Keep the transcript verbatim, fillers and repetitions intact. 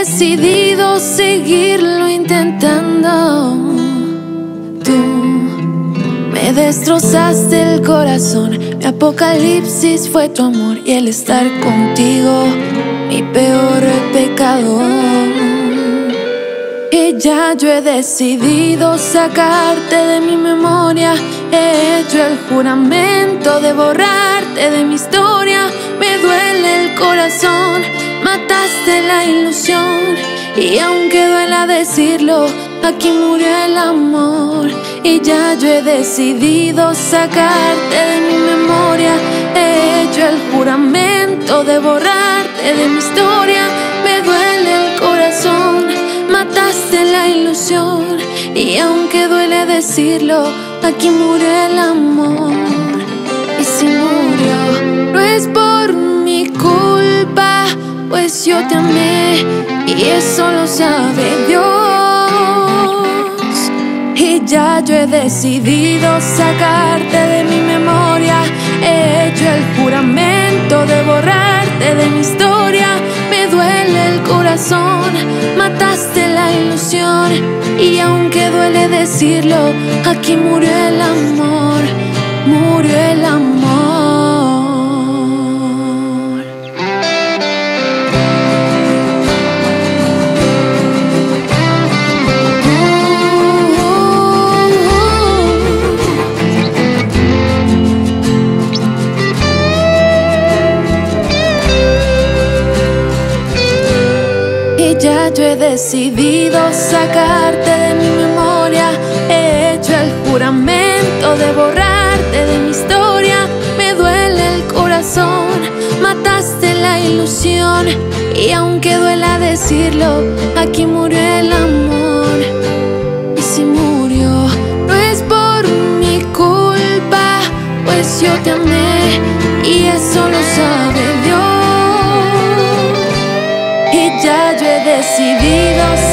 decidido seguirlo intentando. Tú me destrozaste el corazón, mi apocalipsis fue tu amor y el estar contigo, mi peor pecado. Y ya yo he decidido sacarte de mi memoria, he hecho el juramento de borrarte de mi historia. Me duele el corazón, mataste la ilusión, y aunque duela decirlo, aquí murió el amor. Y ya yo he decidido sacarte de mi memoria, he hecho el juramento de borrarte de mi historia. Me duele el corazón, mataste la ilusión, y aunque duele decirlo, aquí murió el amor. Y si murió, no es por mi culpa, pues yo te amé y eso lo sabe Dios. Y ya yo he decidido sacarte de mi memoria, he hecho el juramento de borrarte de mi historia. Me duele el corazón, mataste la ilusión, y aunque duele decirlo, aquí murió el amor, murió el amor. Ya yo he decidido sacarte de mi memoria, he hecho el juramento de borrarte de mi historia. Me duele el corazón, mataste la ilusión, y aunque duela decirlo, aquí murió el amor. Y si murió, no es por mi culpa, pues yo te amé y eso lo sabe Dios. Y ya yo he decidido